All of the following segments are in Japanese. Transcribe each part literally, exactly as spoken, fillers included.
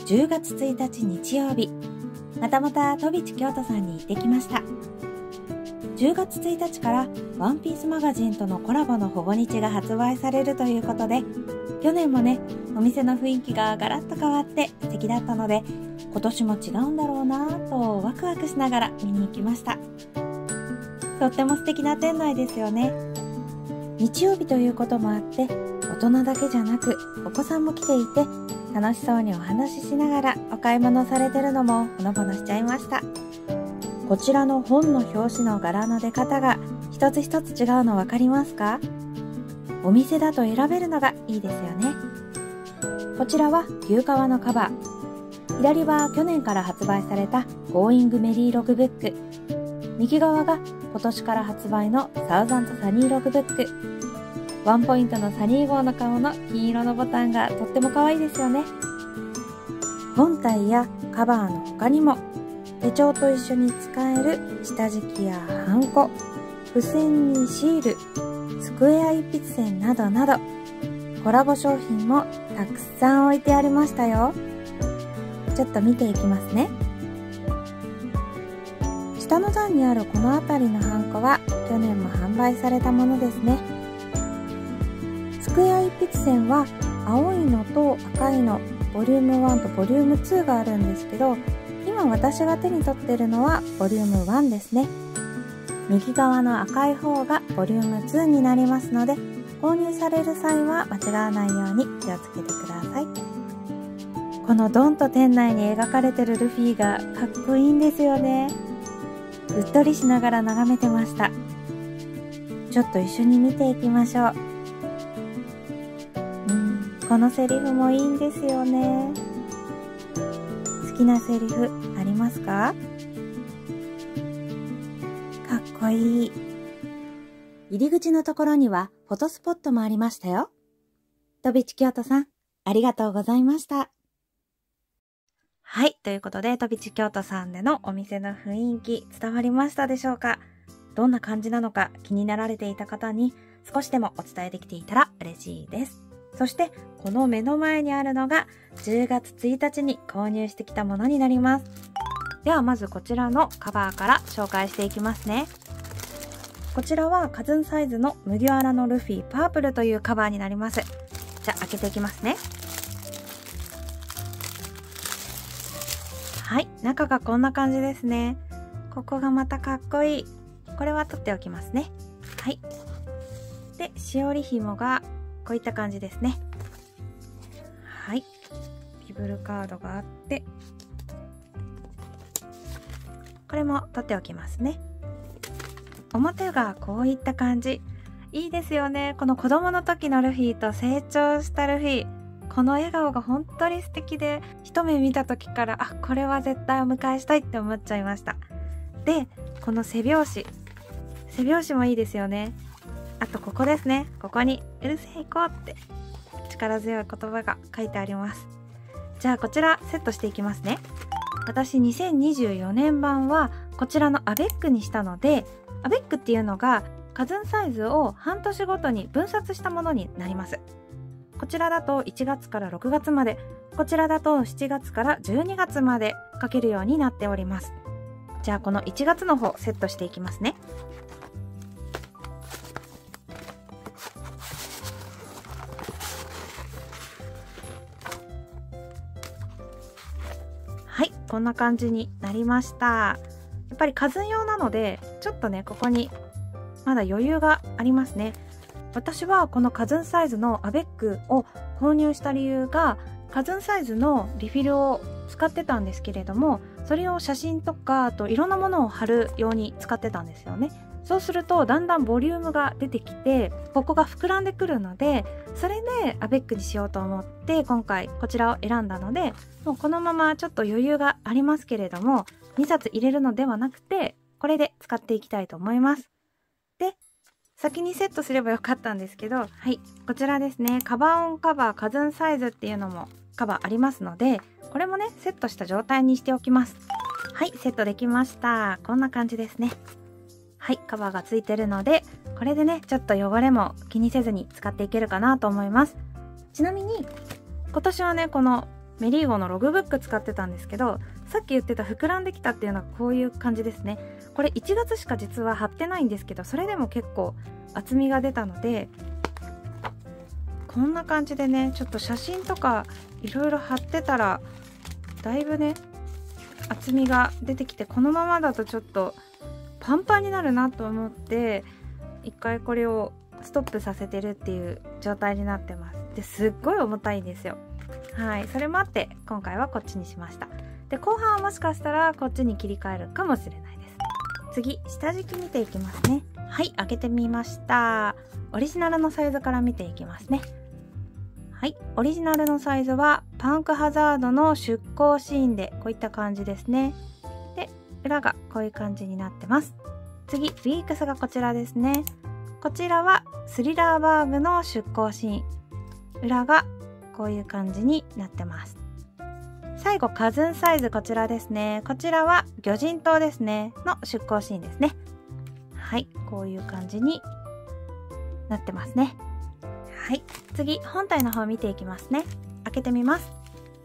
じゅうがつついたち日曜日、またまた飛び地京都さんに行ってきました。じゅうがつついたちからワンピースマガジンとのコラボの保護日が発売されるということで、去年もね、お店の雰囲気がガラッと変わって素敵だったので、今年も違うんだろうなぁとワクワクしながら見に行きました。とっても素敵な店内ですよね。日曜日ということもあって、大人だけじゃなくお子さんも来ていて、楽しそうにお話ししながらお買い物されてるのもほのぼのしちゃいました。こちらの本の表紙の柄の出方が一つ一つ違うの分かりますか？お店だと選べるのがいいですよね。こちらは牛革のカバー。左は去年から発売されたゴーイングメリーログブック。右側が今年から発売のサウザンドサニーログブック。ワンポイントのサニー号の顔の金色のボタンがとっても可愛いですよね。本体やカバーの他にも手帳と一緒に使える下敷きやハンコ、付箋にシール、スクエア一筆箋などなどコラボ商品もたくさん置いてありましたよ。ちょっと見ていきますね。下の段にあるこの辺りのハンコは去年も販売されたものですね。スクエア一筆箋は青いのと赤いのボリュームワンとボリュームツーがあるんですけど、今私が手に取っているのはボリュームワンですね。右側の赤い方がボリュームツーになりますので、購入される際は間違わないように気をつけてください。このドンと店内に描かれてるルフィがかっこいいんですよね。うっとりしながら眺めてました。ちょっと一緒に見ていきましょう。うん、このセリフもいいんですよね。好きなセリフありますか？かっこいい。入り口のところにはフォトスポットもありましたよ。飛び地京都さん、ありがとうございました。はい、ということで飛び地京都さんでのお店の雰囲気伝わりましたでしょうか？どんな感じなのか気になられていた方に少しでもお伝えできていたら嬉しいです。そしてこの目の前にあるのがじゅうがつついたちに購入してきたものになります。ではまずこちらのカバーから紹介していきますね。こちらはカズンサイズの麦わらのルフィパープルというカバーになります。じゃあ開けていきますね。はい、中がこんな感じですね。ここがまたかっこいい。これは取っておきますね。はい。で、しおり紐がこういった感じですね。はい。ビブルカードがあって、これも取っておきますね。表がこういった感じ。いいですよね。この子供の時のルフィと成長したルフィ。この笑顔が本当に素敵で、一目見た時から、あ、これは絶対お迎えしたいって思っちゃいました。で、この背表紙。背表紙もいいですよね。あとここですね。ここに、うるせえ行こうって力強い言葉が書いてあります。じゃあこちらセットしていきますね。私にせんにじゅうよねんばんはこちらのアベックにしたので、アベックっていうのがカズンサイズを半年ごとに分冊したものになります。こちらだといちがつからろくがつまで、こちらだとしちがつからじゅうにがつまで書けるようになっております。じゃあこのいちがつの方セットしていきますね。はい、こんな感じになりました。やっぱりカズン用なのでちょっとね、ここにまだ余裕がありますね。私はこのカズンサイズのアベックを購入した理由が、カズンサイズのリフィルを使ってたんですけれども、それを写真とかあといろんなものを貼るように使ってたんですよね。そうするとだんだんボリュームが出てきて、ここが膨らんでくるので、それでアベックにしようと思って今回こちらを選んだので、もうこのままちょっと余裕がありますけれども、にさつ入れるのではなくてこれで使っていきたいと思います。で、先にセットすればよかったんですけど、はい、こちらですね。カバーオンカバーカズンサイズっていうのもカバーありますので、これもねセットした状態にしておきます。はい、セットできました。こんな感じですね。はい、カバーがついてるので、これでねちょっと汚れも気にせずに使っていけるかなと思います。ちなみに今年はねこのメリーゴのログブック使ってたんですけど、さっき言ってた膨らんできたっていうのはこういう感じですね。これいちがつしか実は貼ってないんですけど、それでも結構厚みが出たので、こんな感じでね、ちょっと写真とかいろいろ貼ってたらだいぶね厚みが出てきて、このままだとちょっとパンパンになるなと思って一回これをストップさせてるっていう状態になってます。ですっごい重たいんですよ。はい、それもあって今回はこっちにしました。で、後半はもしかしたらこっちに切り替えるかもしれないです。次、下敷き見ていきますね。はい、開けてみました。オリジナルのサイズから見ていきますね。はい、オリジナルのサイズはパンクハザードの出航シーンでこういった感じですね。で、裏がこういう感じになってます。次、ウィークスがこちらですね。こちらはスリラーバーグの出航シーン。裏がこういう感じになってます。最後、カズンサイズこちらですね。こちらは魚人島ですねの出航シーンですね。はい、こういう感じになってますね。はい、次本体の方見ていきますね。開けてみます。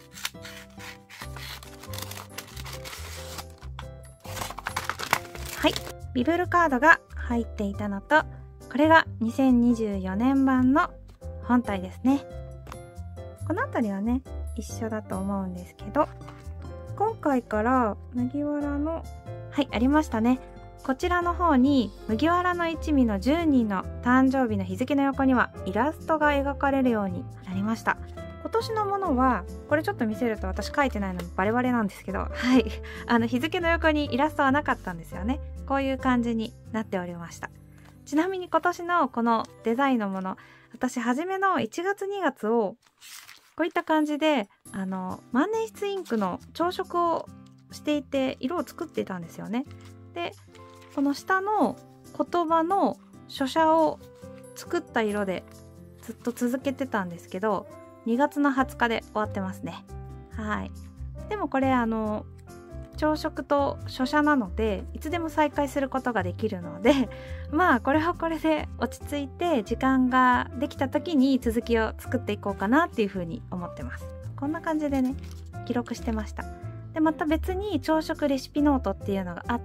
はい、ビブルカードが入っていたのと、これがにせんにじゅうよねん版の本体ですね。この辺りはね一緒だと思うんですけど、今回から麦わらのはいありましたね。こちらの方に麦わらの一味のじゅうにんの誕生日の日付の横にはイラストが描かれるようになりました。今年のものはこれちょっと見せると私書いてないのバレバレなんですけど、はいあの日付の横にイラストはなかったんですよね。こういう感じになっておりました。ちなみに今年のこのデザインのもの、私初めのいちがつにがつをこういった感じであの万年筆インクの調色をしていて色を作っていたんですよね。でこの下の言葉の書写を作った色でずっと続けてたんですけど、にがつのはつかで終わってますね。はい。でもこれあの調色と書写なのでいつでも再開することができるので、まあこれはこれで落ち着いて時間ができた時に続きを作っていこうかなっていうふうに思ってます。こんな感じでね記録してました。でまた別に朝食レシピノートっていうのがあって、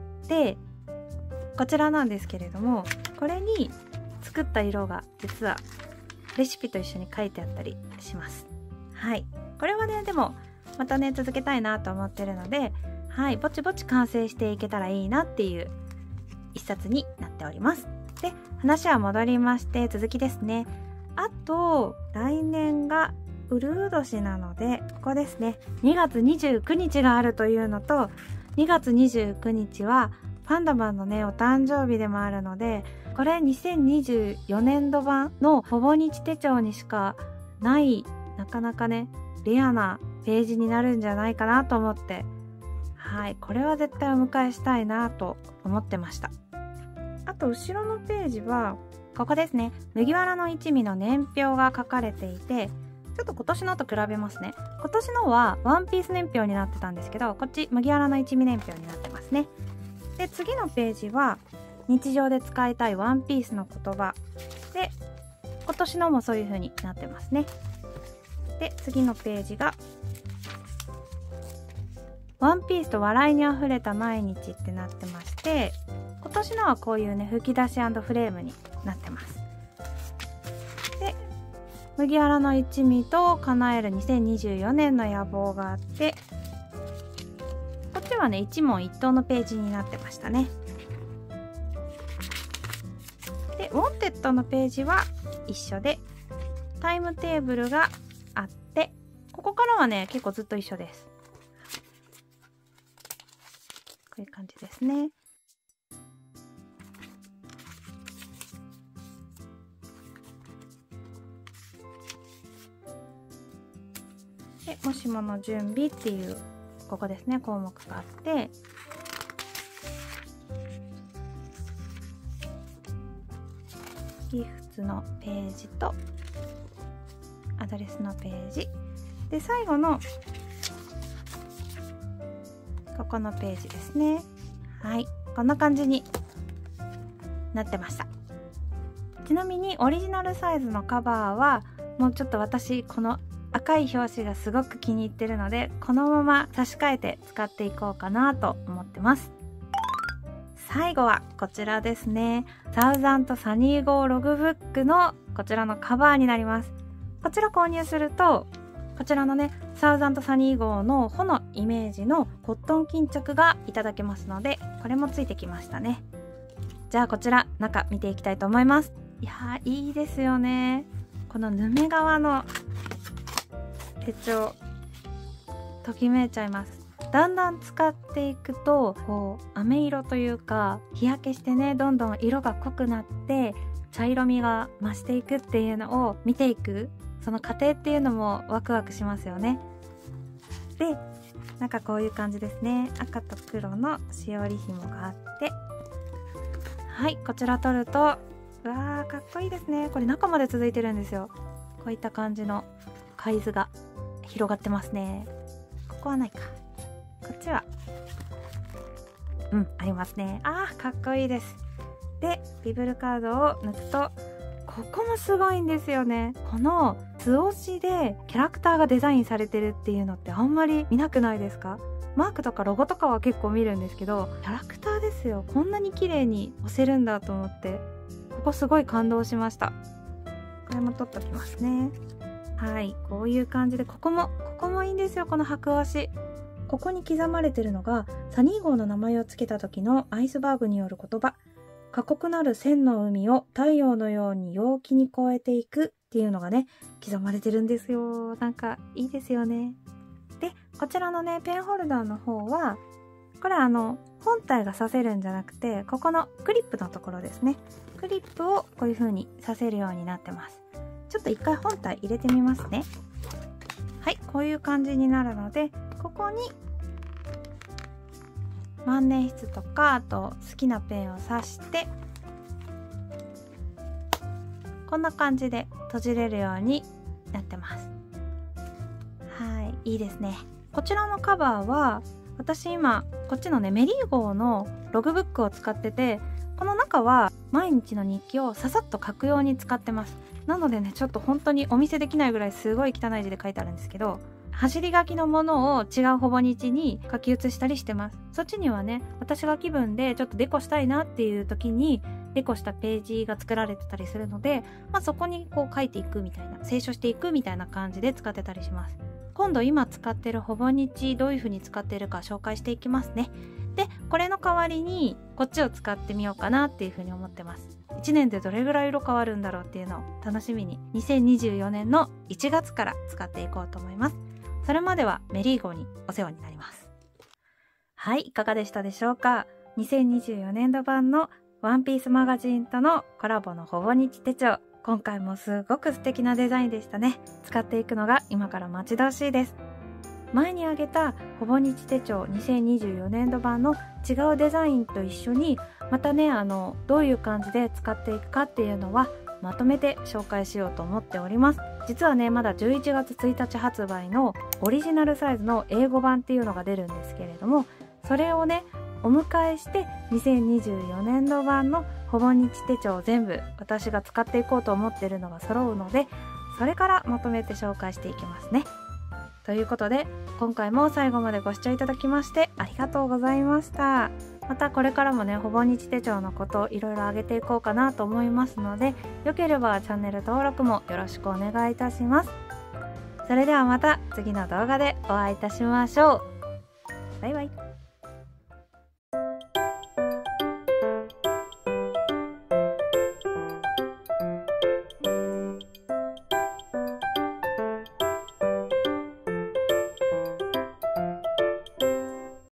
こちらなんですけれども、これに作った色が実はレシピと一緒に書いてあったりします。はい、これはねでもまたね続けたいなと思ってるので、はい、ぼちぼち完成していけたらいいなっていう一冊になっております。で、話は戻りまして続きですね。あと来年がうるう年なので、ここですね、にがつにじゅうくにちがあるというのと、にがつにじゅうくにちはパンダマンのねお誕生日でもあるので、これにせんにじゅうよねんど版のほぼ日手帳にしかないなかなかねレアなページになるんじゃないかなと思って、はい、これは絶対お迎えしたいなと思ってました。あと後ろのページはここですね、麦わらの一味の年表が書かれていて、ちょっと今年のと比べますね。今年のはワンピース年表になってたんですけど、こっち麦わらの一味年表になってますね。で次のページは日常で使いたいワンピースの言葉で、今年のもそういう風になってますね。で次のページがワンピースと笑いにあふれた毎日ってなってまして、今年のはこういうね吹き出し&フレームになってます。で麦わらの一味と叶えるにせんにじゅうよねんの野望があって、こっちはね一問一答のページになってましたね。でウォンテッドのページは一緒でタイムテーブルがあって、ここからはね結構ずっと一緒です。こういう感じですね。でもしもの準備っていうここですね項目があって、ギフトのページとアドレスのページで、最後のここのページですね。はい、こんな感じになってました。ちなみにオリジナルサイズのカバーはもうちょっと私この赤い表紙がすごく気に入ってるので、このまま差し替えて使っていこうかなと思ってます。最後はこちらですね。サウザントサニー号ログブックのこちらのカバーになります。こちら購入すると、こちらのね、サウザントサニー号の穂のイメージのコットン巾着がいただけますので、これもついてきましたね。じゃあこちら中見ていきたいと思います。いやー、いいですよね。このヌメ革の手帳、ときめいちゃいます。だんだん使っていくとこう飴色というか、日焼けしてね、どんどん色が濃くなって茶色みが増していくっていうのを見ていく、その過程っていうのもワクワクしますよね。で、なんかこういう感じですね。赤と黒のしおり紐があって、はい、こちら取ると、うわー、かっこいいですね。これ中まで続いてるんですよ。こういった感じの海図が広がってますね。ここはないか。こっちはうんありますね。あー、かっこいいです。で、ビブルカードを抜くと、ここもすごいんですよね。この図押しでキャラクターがデザインされてるっていうのってあんまり見なくないですか？マークとかロゴとかは結構見るんですけど、キャラクターですよ。こんなに綺麗に押せるんだと思って、ここすごい感動しました。これも取っときますね。はい、こういう感じで、ここもここもいいんですよ。この白押し、ここに刻まれてるのがサニー号の名前を付けた時のアイスバーグによる言葉。過酷なる千の海を太陽のように陽気に越えていくっていうのがね、刻まれてるんですよ。なんかいいですよね。で、こちらのね、ペンホルダーの方は、これあの本体が刺せるんじゃなくて、ここのクリップのところですね。クリップをこういう風に刺せるようになってます。ちょっと一回本体入れてみますね。はい、こういう感じになるので、ここに万年筆とか、あと好きなペンを刺して、こんな感じで閉じれるようになってます。はい、いいですね。こちらのカバーは、私今こっちのね、メリー号のログブックを使ってて、この中は毎日の日記をささっと書くように使ってます。なのでね、ちょっと本当にお見せできないぐらいすごい汚い字で書いてあるんですけど、走り書きのものを違うほぼ日に書き写したりしてます。そっちにはね、私が気分でちょっとデコしたいなっていう時にデコしたページが作られてたりするので、まあ、そこにこう書いていくみたいな、清書していくみたいな感じで使ってたりします。今度今使ってるほぼ日どういう風に使っているか紹介していきますね。で、これの代わりにこっちを使ってみようかなっていう風に思ってます。いちねんでどれぐらい色変わるんだろうっていうのを楽しみに、にせんにじゅうよねんのいちがつから使っていこうと思います。それまではメリー号にお世話になります。はい、いかがでしたでしょうか。にせんにじゅうよねんど版のワンピースマガジンとのコラボのほぼ日手帳。今回もすごく素敵なデザインでしたね。使っていくのが今から待ち遠しいです。前にあげたほぼ日手帳にせんにじゅうよねんど版の違うデザインと一緒に、またね、あのどういう感じで使っていくかっていうのはまとめて紹介しようと思っております。実はね、まだじゅういちがつついたち発売のオリジナルサイズの英語版っていうのが出るんですけれども、それをねお迎えしてにせんにじゅうよねんど版のほぼ日手帳を全部私が使っていこうと思っているのが揃うので、それからまとめて紹介していきますね。ということで、今回も最後までご視聴いただきましてありがとうございました。またこれからもね、ほぼ日手帳のことをいろいろ上げていこうかなと思いますので、よければチャンネル登録もよろしくお願いいたします。それではまた次の動画でお会いいたしましょう。バイバイ。